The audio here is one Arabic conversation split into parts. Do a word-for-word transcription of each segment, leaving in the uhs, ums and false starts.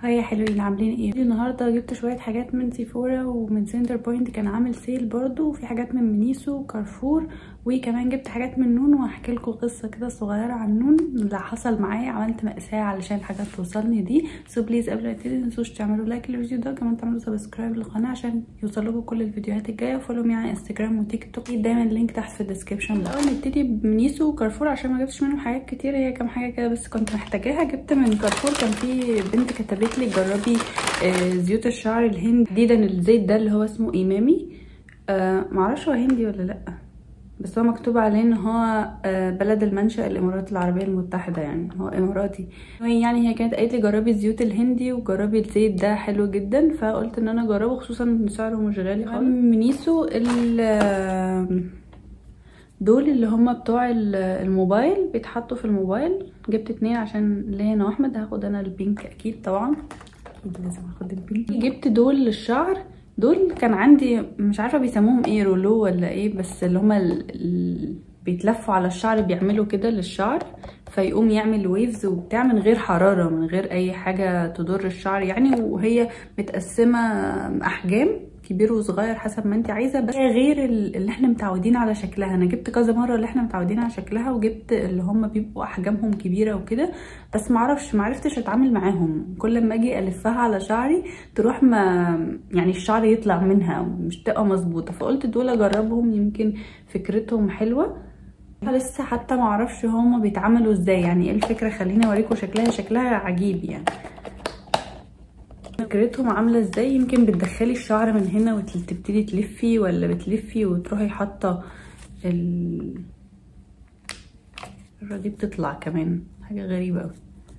هيا حلوين، عاملين ايه؟ النهارده جبت شويه حاجات من سيفورا ومن سنتر بوينت، كان عامل سيل برضو، وفي حاجات من مينيسو وكارفور، وكمان جبت حاجات من نون. وهحكي لكم قصه كده صغيره عن نون اللي حصل معايا. عملت مأساة علشان الحاجات توصلني دي. سو بليز قبل ما ابتدي متنسوش تعملوا لايك للفيديو ده، كمان تعملوا سبسكرايب للقناه عشان يوصل لكم كل الفيديوهات الجايه، وفولو مي على انستجرام وتيك توك، دايما اللينك تحت في الديسكربشن. الاول نبتدي بمينيسو وكارفور عشان ما جبتش منهم حاجات كتير، هي كام حاجه كده بس كنت محتاجاها. جبت من كارفور، كان في بنت كتبت لي جربي آه زيوت الشعر الهند جديدا. الزيت ده اللي هو اسمه ايمامي، آه معرفش هو هندي ولا لا، بس هو مكتوب عليه ان هو آه بلد المنشأ الامارات العربيه المتحده، يعني هو اماراتي. يعني هي كانت قالت لي جربي الزيوت الهندي وجربي الزيت ده حلو جدا، فقلت ان انا اجربه، خصوصا ان سعره مش غالي خالص. مينيسو دول اللي هم بتوع الموبايل، بيتحطوا في الموبايل. جبت اتنين عشان ليا انا واحمد، هاخد انا البينك اكيد طبعا، لازم اخد البينك. جبت دول للشعر، دول كان عندي مش عارفه بيسموهم ايه، رولو ولا ايه، بس اللي هما ال... بيتلفوا على الشعر، بيعملوا كده للشعر فيقوم يعمل ويفز وبتاع من غير حراره، من غير اي حاجه تضر الشعر يعني. وهي متقسمه احجام، كبير وصغير حسب ما انت عايزه، بس غير اللي احنا متعودين على شكلها. انا جبت كذا مره اللي احنا متعودين على شكلها، وجبت اللي هم بيبقوا احجامهم كبيره وكده، بس معرفش معرفتش اتعامل معاهم. كل ما اجي الفها على شعري تروح ما يعني الشعر يطلع منها مش تبقى مظبوطه، فقلت دول اجربهم يمكن فكرتهم حلوه. لسه حتى معرفش هما بيتعملوا ازاي، يعني ايه الفكره، خليني اوريكم شكلها. شكلها عجيب يعني، فكرتهم عامله ازاي. يمكن بتدخلي الشعر من هنا وتبتدي تلفي، ولا بتلفي وتروحي حاطه ال دي بتطلع كمان، حاجه غريبه قوي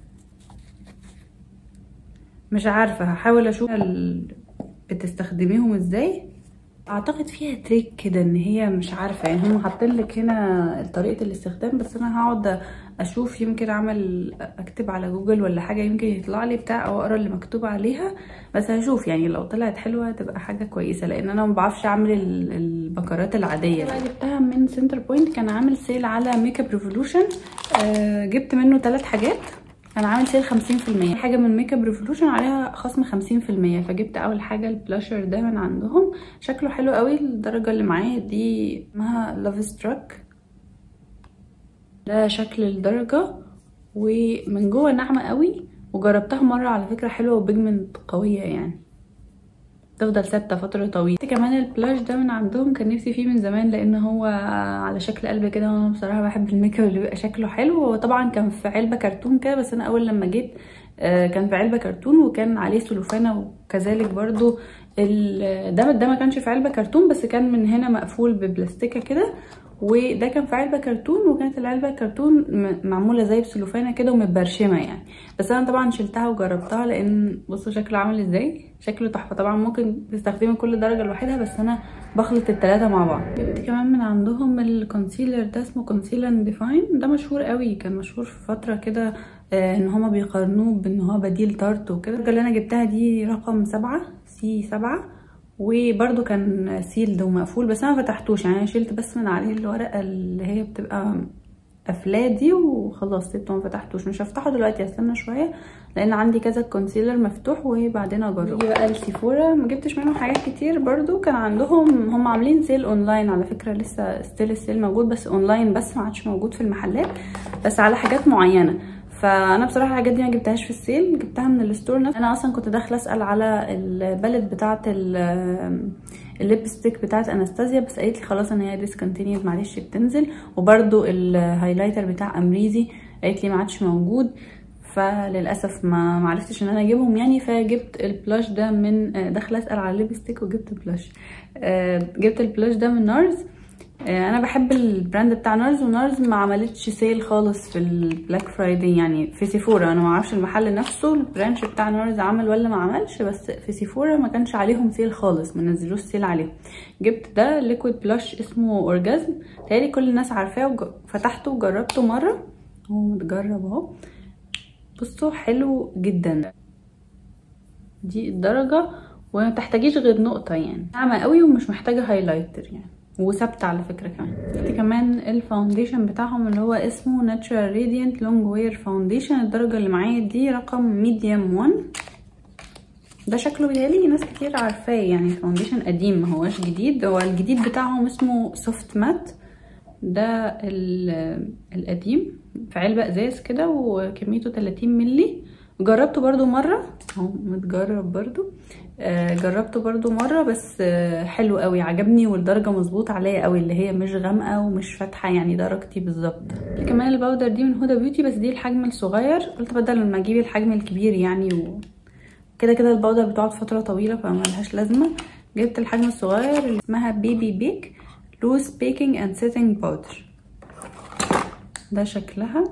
مش عارفه. هحاول اشوف ال... بتستخدميهم ازاي. اعتقد فيها تريك كده، ان هي مش عارفه يعني، هم حاطين لك هنا طريقه الاستخدام، بس انا هقعد اشوف، يمكن اعمل اكتب على جوجل ولا حاجه، يمكن يطلع لي بتاع او اقرا اللي مكتوب عليها. بس هشوف يعني، لو طلعت حلوه تبقى حاجه كويسه، لان انا ما بعرفش اعمل البكرات العاديه. بقى جبتها من سنتر بوينت، كان عامل سيل على ميك اب ريفولوشن. آه جبت منه ثلاث حاجات، كان عامل سيل خمسين في المية. حاجه من ميك اب ريفولوشن عليها خصم خمسين في المية، فجبت اول حاجه البلاشر ده من عندهم. شكله حلو قوي. الدرجه اللي معايا دي اسمها لاف ستراك، ده شكل الدرجه، ومن جوه ناعمه قوي. وجربتها مره على فكره، حلوه وبيجمنت قويه يعني، تفضل ثابته فتره طويله. كمان البلاش ده من عندهم، كان نفسي فيه من زمان، لان هو على شكل قلب كده، وانا بصراحه بحب الميك اب اللي بيبقى شكله حلو. هو طبعا كان في علبه كرتون كده، بس انا اول لما جيت كان في علبه كرتون، وكان عليه سلوفانه، وكذلك برضو ده ده ما كانش في علبه كرتون، بس كان من هنا مقفول ببلاستيكه كده، وده كان في علبه كرتون، وكانت العلبه كرتون معموله زي بسلوفانه كده ومتبرشمه يعني. بس انا طبعا شلتها وجربتها، لان بصوا شكله عامل ازاي، شكله تحفه. طبعا ممكن تستخدمي كل درجه لوحدها، بس انا بخلط الثلاثه مع بعض. جبت كمان من عندهم الكونسيلر ده، اسمه كونسيلر ديفاين، ده مشهور قوي، كان مشهور في فتره كده آه ان هما بيقارنوه بان هو بديل تارت وكده. الدرجه اللي انا جبتها دي رقم سبعة، سي سبعة، وبرده كان سيلد ومقفول، بس انا ما فتحتوش يعني، انا شلت بس من عليه الورقه اللي هي بتبقى قافلاه دي وخلاص، سيبته ما فتحتوش. مش هفتحه دلوقتي، هستنى شويه، لان عندي كذا كونسيلر مفتوح وبعدين اجربه. دي بقى السيفورا، ما جبتش منهم حاجات كتير برده، كان عندهم هم عاملين سيل اونلاين على فكره، لسه ستيل السيل موجود، بس اونلاين بس، ما عادش موجود في المحلات، بس على حاجات معينه. فانا بصراحه الحاجات دي ما جبتهاش في السيل، جبتها من الستور نفسه. انا اصلا كنت داخله اسال على الباليت بتاعه الليبستيك بتاعه انستازيا، بس قالت لي خلاص ان هي ديسكونتينيود، معلش بتنزل. وبرده الهايلايتر بتاع امريزي قالت لي ما عادش موجود، فللاسف ما معرفتش ان انا اجيبهم يعني. فجبت البلاش ده من داخله اسال على الليبستيك وجبت بلاش. جبت البلاش ده من نارز. انا بحب البراند بتاع نارز، ونارز ما عملتش سيل خالص في البلاك فرايداي يعني. في سيفورا انا ما اعرفش المحل نفسه البرانش بتاع نارز عمل ولا ما عملش، بس في سيفورا ما كانش عليهم سيل خالص، ما نزلوش سيل عليهم. جبت ده ليكويد بلاش اسمه اورجازم، تهيألي كل الناس عارفاه، وفتحته وجربته مره، هو متجرب اهو. بصوا حلو جدا، دي الدرجه، وما تحتاجيش غير نقطه يعني، ناعمه قوي ومش محتاجه هايلايتر يعني، وثابته على فكره. كمان جبت كمان الفاونديشن بتاعهم اللي هو اسمه ناتشورال راديانت لونج وير فاونديشن. الدرجه اللي معايا دي رقم ميديوم واحد، ده شكله بيتهيألي ناس كتير عارفاه، يعني فاونديشن قديم ما هوش جديد، هو الجديد بتاعهم اسمه سوفت مات. ده القديم في علبة ازاز كده وكميته تلاتين ملي. جربته برضو مرة اهو متجرب برضو، آه جربته برضو مرة بس آه حلو قوي عجبني، والدرجة مظبوط عليا قوي، اللي هي مش غامقة ومش فاتحة، يعني درجتي بالظبط. كمان الباودر دي من هدى بيوتي بس دي الحجم الصغير، قلت بدل ما اجيب الحجم الكبير يعني، وكده كده الباودر بتقعد فترة طويلة فملهاش لازمة. جبت الحجم الصغير اللي اسمها بيبي بيك لوز بيكنج اند سيتنج باودر. ده شكلها،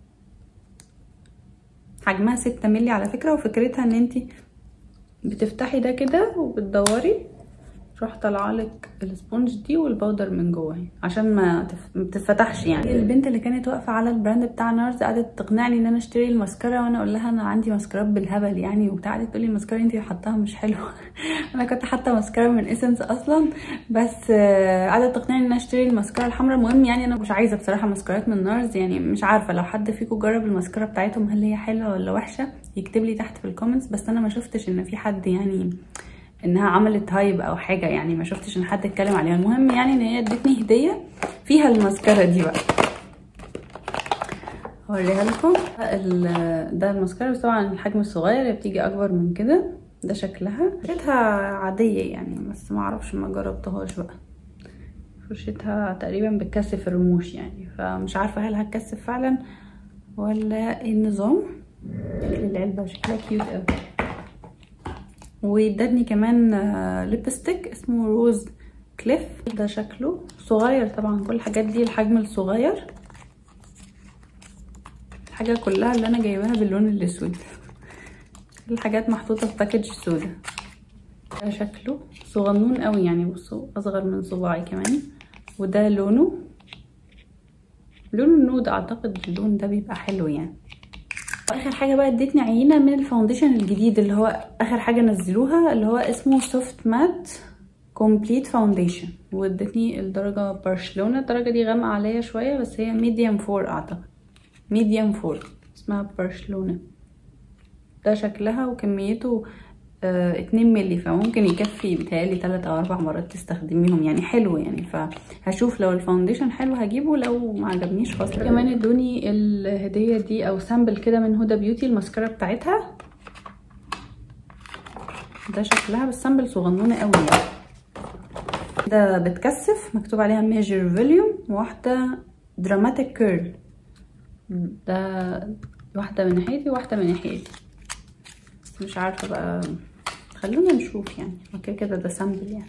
حجمها ستة ملي على فكرة، وفكرتها ان انتي بتفتحي ده كده وبتدوري تروح طالعالك السبونج دي والباودر من جوه عشان ما تتفتحش يعني. البنت اللي كانت واقفه على البراند بتاع نارز قعدت تقنعني ان انا اشتري الماسكارا، وانا اقول لها انا عندي ماسكارات بالهبل يعني وبتاع، قعدت تقول لي الماسكارا انتي حاطاها مش حلوه. انا كنت حاطه ماسكارا من اسنس اصلا، بس قعدت تقنعني ان انا اشتري الماسكارا الحمراء. المهم يعني انا مش عايزه بصراحه ماسكارات من نارز، يعني مش عارفه لو حد فيكم جرب الماسكارا بتاعتهم هل هي حلوه ولا وحشه يكتب لي تحت في الكومنتس، بس انا ما شفتش ان في حد يعني انها عملت هايب او حاجه، يعني ما شفتش ان حد اتكلم عليها. المهم يعني ان هي ادتني هديه فيها الماسكارا دي بقى، هوريها لكم. ده الماسكارا بس طبعا الحجم الصغير، هي بتيجي اكبر من كده. ده شكلها، فرشتها عاديه يعني، بس ما اعرفش ما جربتهاش بقى. فرشتها تقريبا بتكثف الرموش يعني، فمش عارفه هل هتكثف فعلا ولا ايه النظام. شكل العلبه شكلها كيوت قوي. وادتني كمان ليبستيك اسمه روز كليف. ده شكله صغير طبعا، كل الحاجات دي الحجم الصغير، الحاجه كلها اللي انا جايباها باللون الاسود، الحاجات محطوطه في باكج سودا. ده شكله صغنون قوي يعني، بصوا اصغر من صباعي كمان. وده لونه لون النود، اعتقد اللون ده بيبقى حلو يعني. اخر حاجه بقى ادتني عينه من الفاونديشن الجديد اللي هو اخر حاجه نزلوها، اللي هو اسمه سوفت مات كومبليت فاونديشن، وادتني الدرجه برشلونه. الدرجه دي غامقه عليا شويه بس هي ميديوم فور، اعتقد ميديوم فور، اسمها برشلونه. ده شكلها وكميته آه اتنين ملي، فممكن يكفي بتهيألي تلات او اربع مرات تستخدميهم يعني، حلو يعني. فهشوف لو الفاونديشن حلو هجيبه، لو ما عجبنيش خلاص. كمان ادوني الهديه دي او سامبل كده من هدى بيوتي، الماسكارا بتاعتها. ده شكلها بس سامبل صغنونه قوي يعني. ده بتكثف، مكتوب عليها ميجر فوليوم، واحده دراماتيك كيرل. ده واحده من ناحيتي وواحده من ناحيتي، مش عارفه بقى، خلونا نشوف يعني. اوكي كده ده سامبل يعني.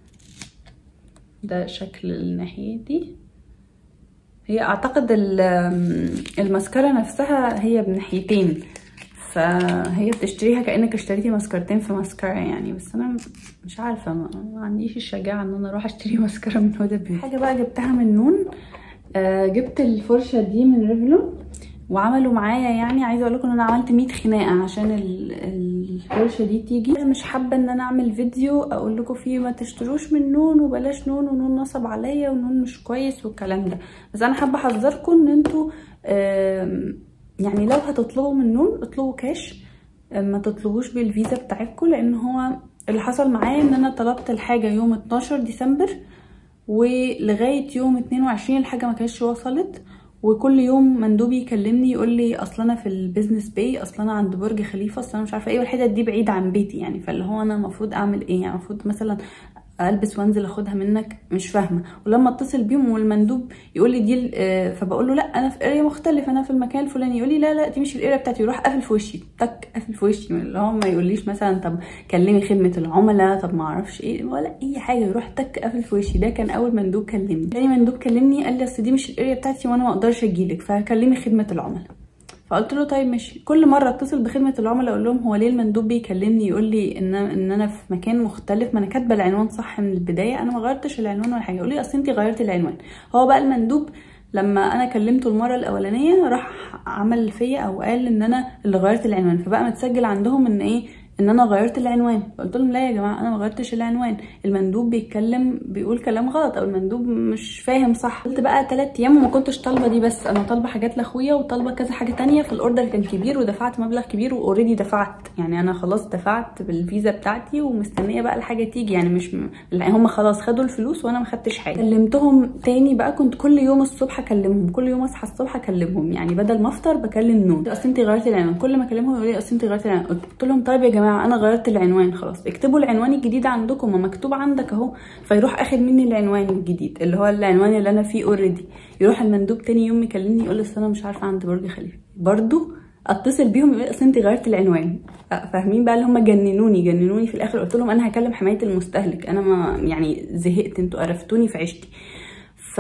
ده شكل الناحيه دي. هي اعتقد الماسكارا نفسها هي بناحيتين، فهي بتشتريها كانك اشتريتي ماسكارتين في ماسكارا يعني، بس انا مش عارفه، ما, ما عنديش الشجاعه ان انا اروح اشتري ماسكارا من هدى بيوتي. حاجه بقى جبتها من نون، آه جبت الفرشه دي من ريفلون، وعملوا معايا يعني، عايزه اقول لكم ان انا عملت مية خناقه عشان الفرشه دي تيجي. انا مش حابه ان انا اعمل فيديو اقول لكم فيه ما تشتروش من نون وبلاش نون ونون نصب عليا ونون مش كويس والكلام ده، بس انا حابه احذركم ان انتوا يعني لو هتطلبوا من نون اطلبوا كاش، ما تطلبوش بالفيزا بتاعتكم، لان هو اللي حصل معايا ان انا طلبت الحاجه يوم اتناشر ديسمبر ولغايه يوم اتنين وعشرين الحاجه ما كانتش وصلت، وكل يوم مندوبي يكلمني يقول لي اصل انا في البيزنس باي، اصل انا عند برج خليفه، اصل انا مش عارفه ايه، والحتت دي بعيده عن بيتي يعني. فاللي هو انا المفروض اعمل ايه يعني؟ المفروض مثلا البس وانزل اخدها منك؟ مش فاهمه. ولما اتصل بيهم والمندوب يقول لي دي، فبقول له لا انا في اريا مختلف، انا في المكان الفلاني، يقول لي لا لا دي مش الاريا بتاعتي، يروح قافل في وشي، تك قافل في وشي، اللي هو ما يقوليش مثلا طب كلمي خدمه العملاء، طب ما اعرفش ايه ولا اي حاجه، يروح تك قافل في وشي. ده كان اول مندوب كلمني. تاني مندوب كلمني قال لي اصل دي مش الاريا بتاعتي وانا ما اقدرش اجيلك، فكلمي خدمه العملاء. فقلت له طيب ماشي. كل مره اتصل بخدمه العملاء اقول لهم هو ليه المندوب بيكلمني يقول لي ان ان انا في مكان مختلف، ما انا كاتبه العنوان صح من البدايه، انا ما غيرتش العنوان ولا حاجه. يقول لي اصل انت غيرتي العنوان. هو بقى المندوب لما انا كلمته المره الاولانيه راح عمل فيا او قال ان انا اللي غيرت العنوان، فبقى متسجل عندهم ان ايه ان انا غيرت العنوان. قلت لهم لا يا جماعه انا ما غيرتش العنوان، المندوب بيتكلم بيقول كلام غلط او المندوب مش فاهم صح. قلت بقى ثلاث ايام وما كنتش طالبه دي بس، انا طالبه حاجات لاخويا وطالبه كذا حاجه تانية، فالاوردر كان كبير ودفعت مبلغ كبير واوريدي دفعت، يعني انا خلاص دفعت بالفيزا بتاعتي ومستنيه بقى الحاجه تيجي، يعني مش م... هم خلاص خدوا الفلوس وانا ما خدتش حاجه. كلمتهم تاني بقى، كنت كل يوم الصبح اكلمهم، كل يوم اصحى الصبح اكلمهم، يعني بدل ما افطر بكلم نون، اصل انت غيرتي العنوان. كل ما اكلمهم يقولوا لي اصل انت غيرتي العنوان. قلت لهم طيب يا جماعه انا غيرت العنوان خلاص، اكتبوا العنوان الجديد عندكم، ما مكتوب عندك اهو. فيروح اخد مني العنوان الجديد اللي هو العنوان اللي انا فيه اوريدي، يروح المندوب تاني يوم يكلمني يقول لي اصل انا مش عارفه عند برج خليفه، برضو اتصل بيهم يقول اصل انت غيرت العنوان. فاهمين بقى اللي هم جننوني جننوني في الاخر. قلت لهم انا هكلم حمايه المستهلك، انا ما يعني زهقت، انتوا قرفتوني في عيشتي. ف...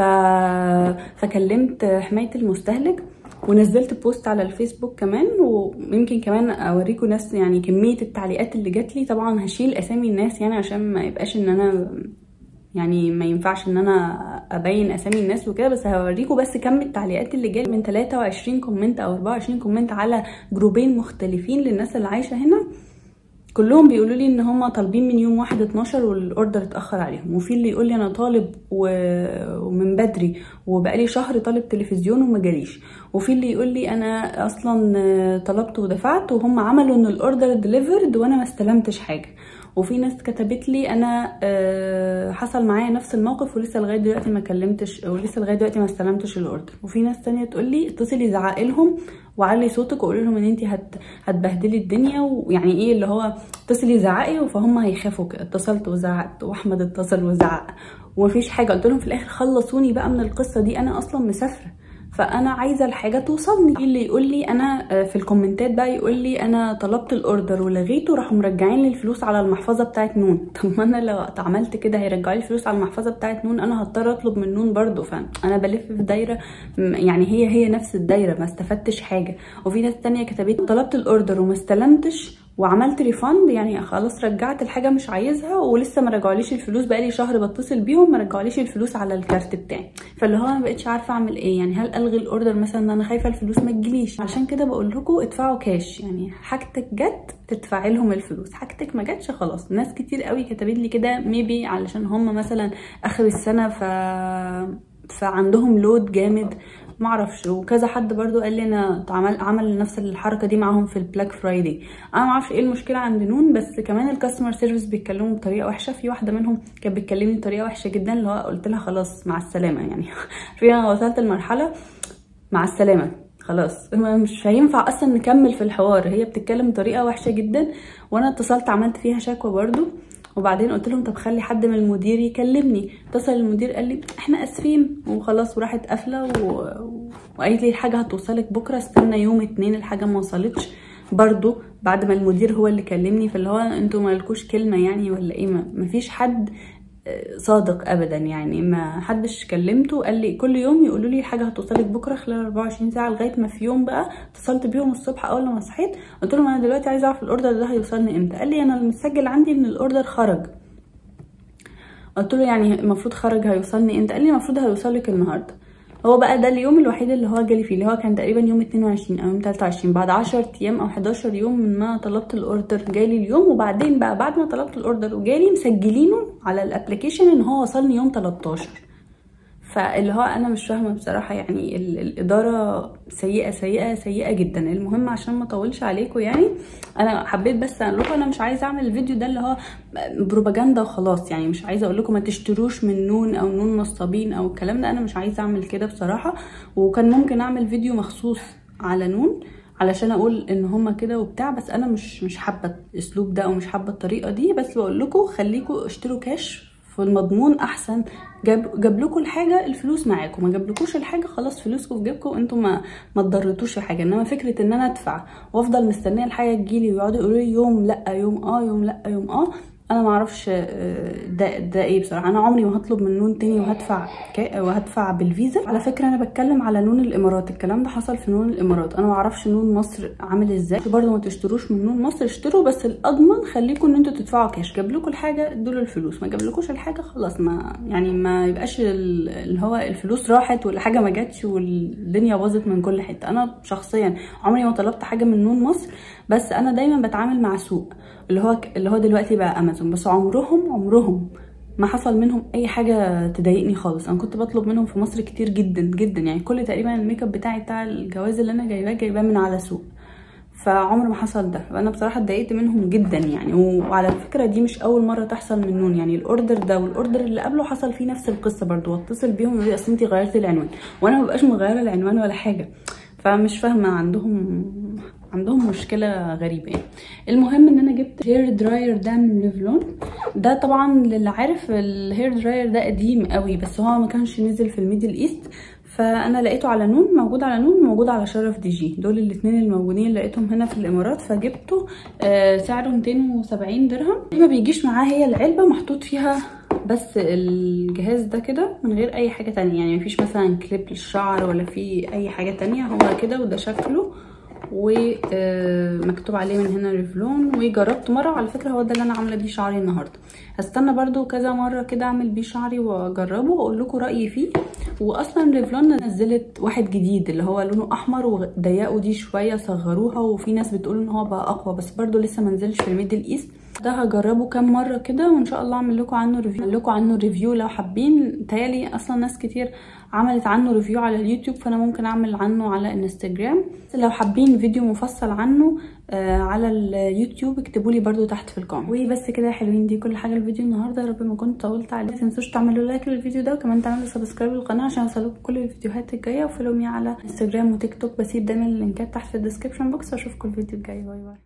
فكلمت حمايه المستهلك ونزلت بوست على الفيسبوك كمان، ويمكن كمان اوريكم ناس يعني كميه التعليقات اللي جات لي. طبعا هشيل اسامي الناس يعني عشان ما يبقاش ان انا يعني ما ينفعش ان انا ابين اسامي الناس وكده، بس هوريكم بس كم التعليقات اللي جالي من ثلاثة وعشرين كومنت او أربعة وعشرين كومنت على جروبين مختلفين للناس اللي عايشه هنا. كلهم بيقولوا لي ان هم طالبين من يوم واحد اتناشر والاوردر اتاخر عليهم، وفي اللي يقول لي انا طالب ومن بدري وبقالي شهر طالب تلفزيون وما جاليش، وفي اللي يقول لي انا اصلا طلبت ودفعت وهم عملوا ان الاوردر ديليفرد وانا ما استلمتش حاجه، وفي ناس كتبت لي انا حصل معايا نفس الموقف ولسه لغايه دلوقتي ما كلمتش ولسه لغايه دلوقتي ما استلمتش الاوردر، وفي ناس تانية تقول لي اتصلي زعقي لهم وعلي صوتك وقولي لهم ان انت هت هتبهدلي الدنيا، ويعني ايه اللي هو اتصلي زعقي فهم هيخافوا. اتصلت وزعقت واحمد اتصل وزعق ومفيش حاجه. قلت لهم في الاخر خلصوني بقى من القصه دي، انا اصلا مسافره فانا عايزه الحاجه توصلني. اللي يقول لي انا في الكومنتات بقى يقول لي انا طلبت الاوردر ولغيته راحوا مرجعين لي الفلوس على المحفظه بتاعت نون. طب ما انا لو عملت كده هيرجعوا لي الفلوس على المحفظه بتاعت نون، انا هضطر اطلب من نون برضو، فانا بلف في دايره يعني هي هي نفس الدايره، ما استفدتش حاجه. وفي ناس تانية كتبت طلبت الاوردر وما استلمتش وعملت ريفاند، يعني خلاص رجعت الحاجه مش عايزها ولسه ما رجعوليش الفلوس، بقالي شهر بتصل بيهم ما رجعوليش الفلوس على الكارت بتاعي. فاللي هو انا مبقتش عارفه اعمل ايه، يعني هل الغي الاوردر مثلا؟ انا خايفه الفلوس ما تجيليش، عشان كده بقول لكم ادفعوا كاش، يعني حاجتك جت تدفعي لهم الفلوس، حاجتك ما جاتش خلاص. ناس كتير قوي كتبت لي كده ميبي علشان هم مثلا اخر السنه ف فعندهم لود جامد معرفش، وكذا حد برضو قال لي انا عمل عمل نفس الحركه دي معاهم في البلاك فرايداي. انا معرفش ايه المشكله عند نون، بس كمان الكاستمر سيرفيس بيتكلموا بطريقه وحشه. في واحده منهم كانت بتكلمني بطريقه وحشه جدا، اللي هو قلت لها خلاص مع السلامه، يعني في انا وصلت لمرحله مع السلامه خلاص مش هينفع اصلا نكمل في الحوار، هي بتتكلم بطريقه وحشه جدا. وانا اتصلت عملت فيها شكوى برضو، وبعدين قلت لهم طب خلي حد من المدير يكلمني. اتصل المدير قال لي احنا اسفين وخلاص، وراحت قافله و... وقالت لي الحاجه هتوصلك بكره، استنى يوم اتنين الحاجه ما وصلتش برضو بعد ما المدير هو اللي كلمني. فاللي هو انتوا مالكوش كلمه يعني ولا ايه؟ ما فيش حد صادق ابدا، يعني ما حدش كلمته قال لي كل يوم يقولوا لي الحاجه هتوصلك بكره خلال أربعة وعشرين ساعه، لغايه ما في يوم بقى اتصلت بيهم الصبح اول ما صحيت قلت لهم انا دلوقتي عايزه اعرف الاوردر ده هيوصلني امتى. قال لي انا المسجل عندي ان الاوردر خرج. قلت له يعني المفروض خرج هيوصلني امتى؟ قال لي المفروض هيوصلك النهارده. هو بقى ده اليوم الوحيد اللي هو جالي فيه، اللي هو كان تقريبا يوم اتنين وعشرين او يوم تلاتة وعشرين، بعد عشرة ايام او حداشر يوم من ما طلبت الاوردر جالي اليوم. وبعدين بقى بعد ما طلبت الاوردر وجالي مسجلينه على الابلكيشن ان هو وصلني يوم تلتاشر. فاللي هو انا مش فاهمه بصراحه، يعني الاداره سيئه سيئه سيئه جدا. المهم عشان ما اطولش عليكم، يعني انا حبيت بس اقول لكم انا مش عايزه اعمل الفيديو ده اللي هو بروباجندا وخلاص، يعني مش عايزه اقول لكم ما تشتروش من نون او نون نصابين او الكلام ده، انا مش عايزه اعمل كده بصراحه. وكان ممكن اعمل فيديو مخصوص على نون علشان اقول ان هما كده وبتاع، بس انا مش مش حابه الاسلوب ده او مش حابه الطريقه دي. بس بقول لكم خليكم اشتروا كاش في المضمون احسن. جاب جاب لكم الحاجه الفلوس معاكم، ما جابلكوش الحاجه خلاص فلوسكم في جيبكم، انتوا ما ما اتضررتوش في حاجه. انما فكره ان انا ادفع وافضل مستنيه الحاجه تجيلي ويقعدوا يقولوا لي يوم لا يوم اه يوم لا يوم اه، انا ما اعرفش ده ده ايه بصراحه. انا عمري ما هطلب من نون تاني وهدفع وهدفع بالفيزا. على فكره انا بتكلم على نون الامارات، الكلام ده حصل في نون الامارات. انا ما اعرفش نون مصر عامل ازاي. برضه ما تشتروش من نون مصر، اشتروا بس الاضمن خليكم ان انتوا تدفعوا كاش. جاب لكم الحاجه ادوا له الفلوس، ما جابلكوش الحاجه خلاص، ما يعني ما يبقاش اللي هو الفلوس راحت والحاجه ما جاتش والدنيا باظت من كل حته. انا شخصيا عمري ما طلبت حاجه من نون مصر، بس انا دايما بتعامل مع سوق اللي هو اللي هو دلوقتي بقى امازون، بس عمرهم عمرهم ما حصل منهم اي حاجه تضايقني خالص. انا كنت بطلب منهم في مصر كتير جدا جدا، يعني كل تقريبا الميك اب بتاعي بتاع الجواز اللي انا جايباه جايباه من على سوق، فعمر ما حصل ده. فانا بصراحه اتضايقت منهم جدا يعني. وعلى فكره دي مش اول مره تحصل من نون، يعني الاوردر ده والاوردر اللي قبله حصل فيه نفس القصه برضو، واتصل بيهم يقولوا اصل انت غيرتي العنوان، وانا ما ببقاش مغيره العنوان ولا حاجه. فمش فاهمه، عندهم عندهم مشكله غريبه يعني. المهم ان انا جبت هير دراير ده من ريفلون. ده طبعا للي عارف الهير دراير ده قديم قوي، بس هو ما كانش نزل في الميدل ايست، فانا لقيته على نون، موجود على نون، موجود على شرف دي جي. دول الاثنين الموجودين اللي لقيتهم هنا في الامارات، فجبته. آه سعره مئتين وسبعين درهم. ما بيجيش معاه هي العلبه محطوط فيها بس الجهاز ده كده من غير اي حاجه تانية، يعني مفيش مثلا كليب للشعر ولا في اي حاجه تانية، هو كده وده شكله، ومكتوب عليه من هنا ريفلون. وجربت مره على فكره، هو ده اللي انا عامله بيه شعري النهارده. هستنى برضو كذا مره كده اعمل بيه شعري واجربه واقول لكم رايي فيه. واصلا ريفلون نزلت واحد جديد اللي هو لونه احمر، وضيقوا دي شويه صغروها، وفي ناس بتقول ان هو بقى اقوى، بس برضو لسه منزلش في الميدل ايست. ده هجربه كام مره كده وان شاء الله اعمل لكم عنه ريفيو، اعمل لكم عنه ريفيو لو حابين. تهيالي اصلا ناس كتير عملت عنه ريفيو على اليوتيوب، فانا ممكن اعمل عنه على انستجرام. لو حابين فيديو مفصل عنه آه على اليوتيوب اكتبوا لي برده تحت في الكومنت. وبس كده يا حلوين، دي كل حاجه الفيديو النهارده. يا رب ما كنت طولت عليه. ما تنسوش تعملوا لايك للفيديو ده، وكمان تعملوا سبسكرايب للقناه عشان يوصلكم كل الفيديوهات الجايه. وفولو مي على انستجرام وتيك توك، بسيب دايما اللينكات تحت في الديسكربشن بوكس. واشوفكم الفيديو الجاي. باي باي.